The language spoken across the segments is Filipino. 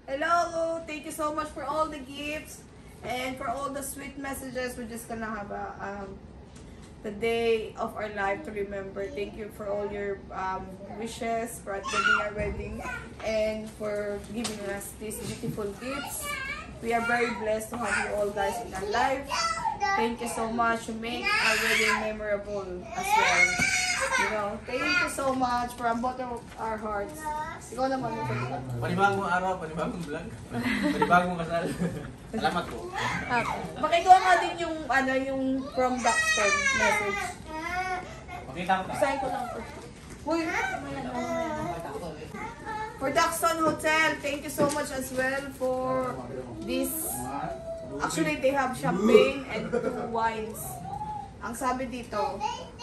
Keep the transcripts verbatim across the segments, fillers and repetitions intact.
Hello! Thank you so much for all the gifts and for all the sweet messages. We're just gonna have a um, the day of our life to remember. Thank you for all your um, wishes for attending our wedding and for giving us these beautiful gifts. We are very blessed to have you all guys in our life. Thank you so much. You make our wedding memorable as well. You know, thank you so much from bottom of our hearts. Ikaw naman. Panibagong araw, panibagong vlog. Panibagong kasal. Salamat po. Pakikuha nga din yung, ano, yung from Daxton message. Pakita ko ta. Sign ko lang po. Uy! For Daxton Hotel, thank you so much as well for this. Actually, they have champagne and two wines. Ang sabi dito,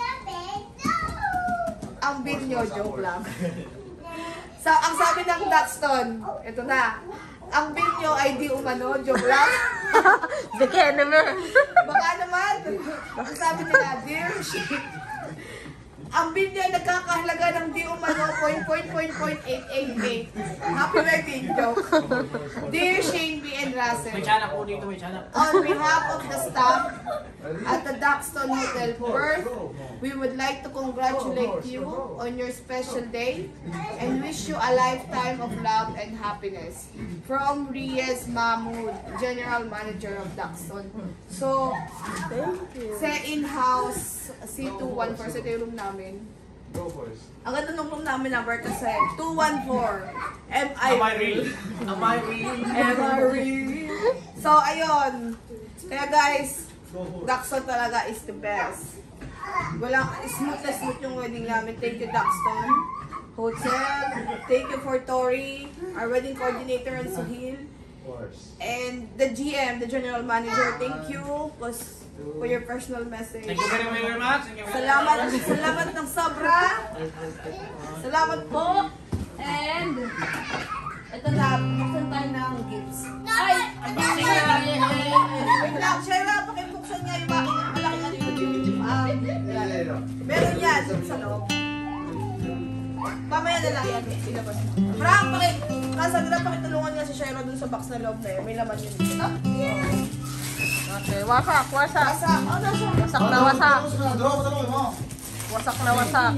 ang bill nyo, joke lang. So, ang sabi ng Daxton, ito na, ang bill nyo ay di umano, joke lang. Bigyan naman. Baka naman, ang sabi nila, dear shit. Ang bill niya ay nagkakahalaga ng di umano point point point point eight eight eight. Happy wedding, joke. Dear Shane B. and Russell, May tiyanak po dito, may tiyanak. on behalf of the staff at the Daxton Hotel Perth, we would like to congratulate you on your special day and wish you a lifetime of love and happiness. From Reyes Mahmoud, General Manager of Daxton. So, sa in-house C two one four, sa room namin. Ang ganda ng room namin number kasi two one four. Am I Am I real? Am I real? Am I real? So, ayun. Kaya guys, Daxton talaga is the best. Walang smooth na smooth yung wedding namin. Thank you, Daxton Hotel. Thank you for Tori, our wedding coordinator, and Suhil. And the G M, the General Manager, thank you for your personal message. Thank you very, very much. Thank you very Salamat, much. salamat ng sobra. Salamat po. And, ito na, buksan tayo ng gifts. Ay! Unboxing na. Wait lang, Shera, pakibuksan nga yung bakit malaki na yung um, meron yan sa loob. Mamaya na lang yan. Ilabas mo. Frank, pakit, Cassandra, pakitulungan nga si Shera dun sa box na loob na yun. May laman yun dito. Okay, wasak, wasak. Wasak. Oh, nasa. Wasak na wasak. Wasak na wasak.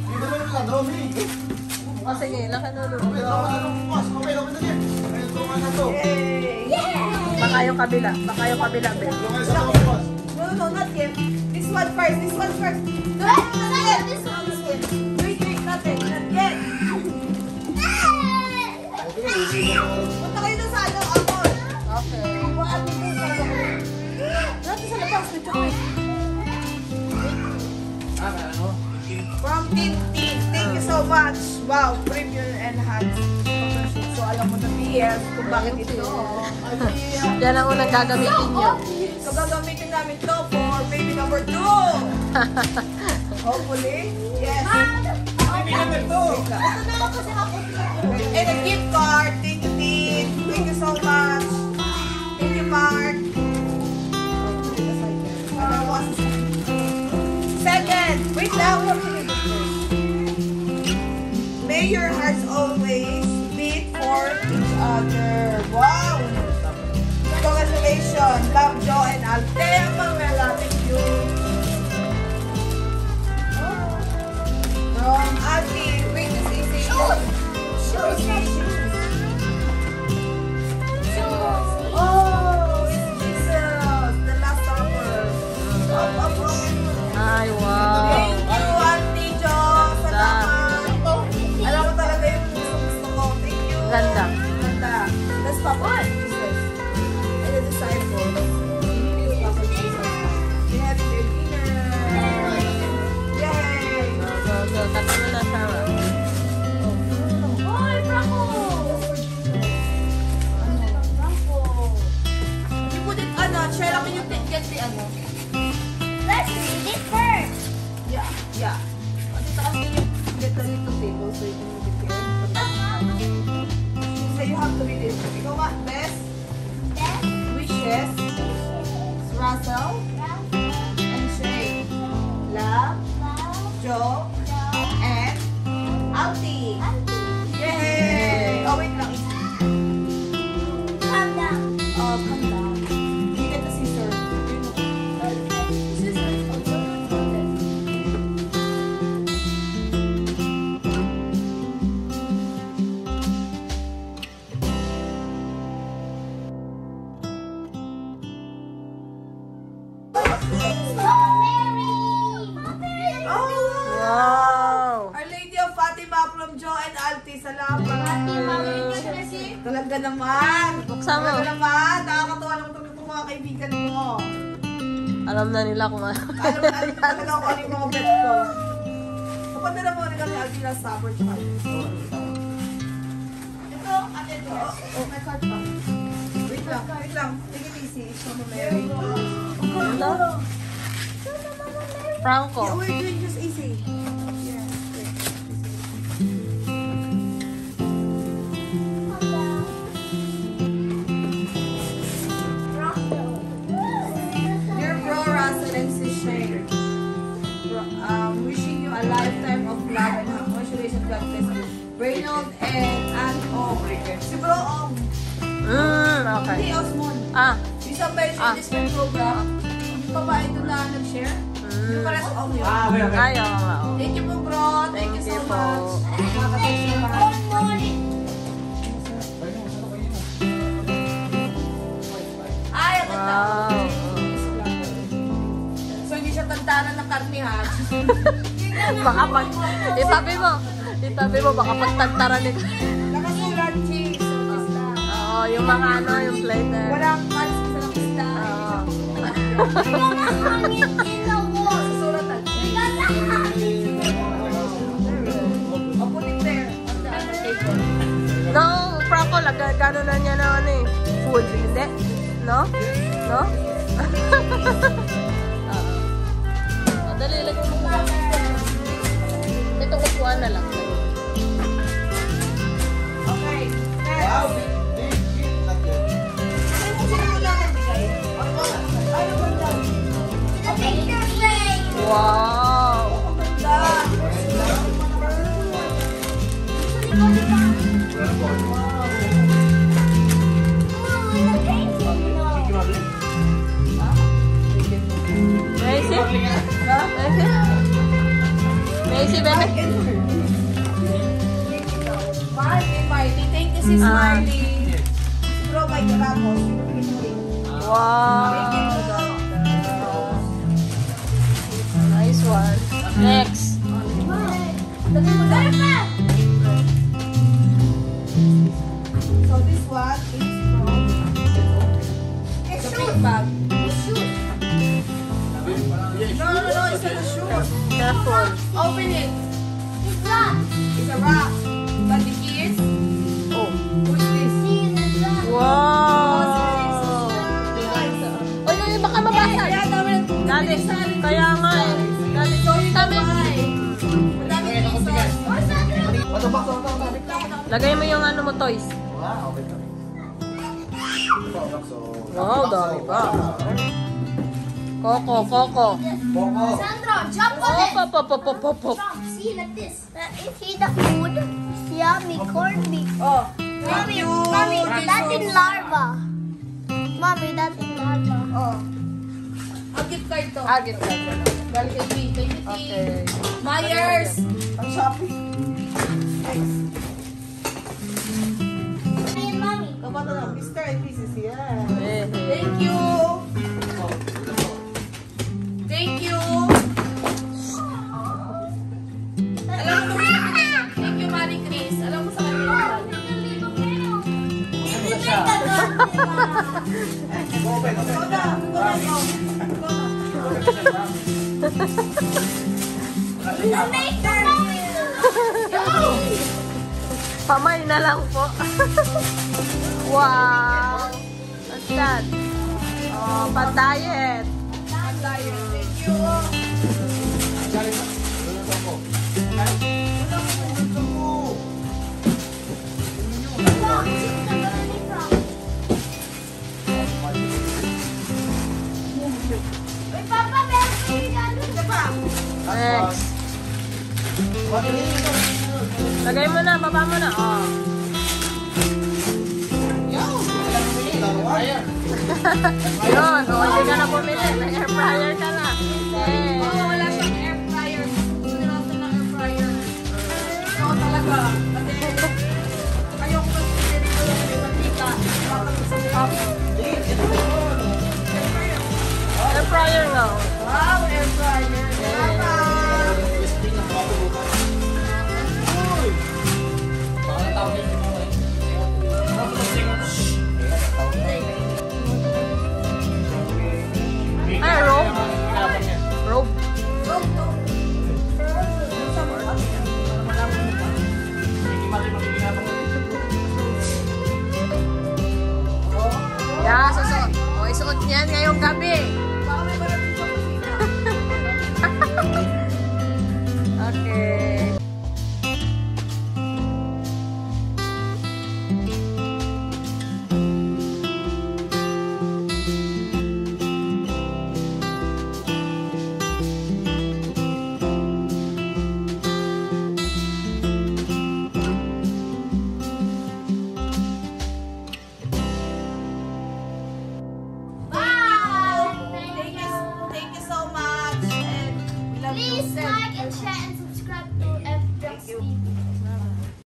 O sige, laki na doon. Yay! Baka yung kabila. Baka yung kabila, Ben. No, no, not yet. This one first. This one first. No, not yet. This one is yet. Wait, wait, not yet. Not yet. Punta kayo doon sa ano, Apple. Okay. Buwan mo doon sa ano. Natin sa labas. May chocolate. Ah, ano? From Tintin. Thank you so much. Wow, premium enhanced photoshoot. So, alam mo na B F kung bakit ito. Yan ang unang gagamitin nyo. So, gagamitin namin to for baby number two. Hopefully. Yes. Baby number two. And a gift card. Thank you, Tin. Thank you so much. Thank you, Mark. Second, wait lang. May your hearts always beat for each other. Wow! Congratulations, Love, Joe, and Althea Pamela. Thank you. From Ate, wait, this is it. Shoes. Oh, it's Jesus, the last supper. Up, up, up. Ay, wow. Thank you, Auntie Jo. Salamat. Alam mo talaga yung gusto ko. Thank you. Ganda. Ganda. Let's pop on. Jesus. And the disciples. We have their dinner. Yay! Go, go, go. Tatalo na, Sarah. Hoy, Franco! Ano? Franco. You put it, ano, Shera, can you get the, ano? Let's read it first. Yeah, yeah. Kasi taas din yung get the little table so you can read it. So you have to read it. Ikaw nga, best Then, wishes, Russell, and Shay, Love, Joe, and Alti. Yay! Oh, wait lang. Talaga naman. Buksan mo. Talaga naman. Nakakatuwa naman kami ng mga kaibigan mo. Alam na nila kung ano. Alam na alam talaga kung ano yung mga bet ko. Kapadala mo rin kami Alvina Supper tsaka ito. Ito, at ito. Oh, may card pa. Wait lang, wait lang. Take it easy. Ito mo Mary. Ano? Franco. Yeah, we're doing just easy. Yeah. Dear Bro Russell and Sister, um, wishing you a lifetime of love and congratulations, God bless you. Reynold and Ann Ong. Si Bro Ong. Mm, okay. Hindi Osmond. Ah. Yung sa version Ah. this program, yung babae doon na nag-share. Yung pala sa Ong yun. Ah, okay, okay. Ay, oo nga. oo. Thank you po bro. Thank you so Thank you po. much. Nakakatawa siya lahat. Ay, ang ganda. Wow. So hindi siya tantanan ng karnihan. Baka pag... Itabi mo. Itabi mo, baka pagtagtara nito. Nakasulat cheese. Cheese lang. Oo, yung mga ano, yung plate na. Walang cuts sa lang isda. Oo. Susulat na cheese. I'll put it there on the other table. No, Franco, laga, gano'n na niya na ano eh. Food, hindi? No? No? Oo. Oh, dali, lagay mo muna. Ito, kukuha na lang. Okay. Wow, Next. big, big, big. Not yet. Sino mo lang nagbigay? Ay, ang ganda. Wow! Ang ganda. Macy? Macy? Macy, bebe? Marty, Marty. Thank you, sis Ah. Marty. Bro, may Ramos. Wow! Nice one. Next. So this one is from... It's a big bag. No, no, no. It's not a shoe. Careful. Open it. It's a rock. But the key is... Oh. What's this? Wow! Uy, uy, baka mabasag. Kaya dami ng Dali, kaya nga eh. Dali, So you dami. can buy. Madami reason. Ano ba? Ano ba? Ano ba? Lagay mo yung ano mo, toys. Wow, okay. Ito, bakso. Wow, dami pa. Coco, Coco. Boko. Sandra, jump on it. Pop, pop, pop, pop, pop, pop. Jump, see like this. Uh, you see the food? Yummy, corned beef. Oh. Mommy, you. mommy, Thank that's you. in larva. Mommy, that's in larva. Oh. Ang gift card to. Ah, gift card. Galing kay T. Thank you, T. Okay. Myers. Ang shopping. Next. Hey, mommy. Kapato lang. Mister and Missus Yeah. Eh, eh. Thank you. Thank you. Alam mo kung sino pinili. Thank you, Marie Chris. Alam mo sa kanila. Open, open. Go na. Go na. Go. Go na. Pamay na lang po. Wow! What's that? Oh, pan-diet. Lion. Thank you. Wait, Papa, meron ko yung ano. Ito pa. Next. Lagay mo na, baba mo na. Oh. Yun, oh, hindi ka na bumili. May air fryer ka na. Eh. Oo, wala siyang air fryer. Gusto nila ako ng air fryer. Oo, talaga. Kasi ayoko kasi pinili ko yung may mantika. Bakit sa top? Air fryer nga. Wow, air fryer. Salamat. Mga tawag yung mga Yan ngayong gabi.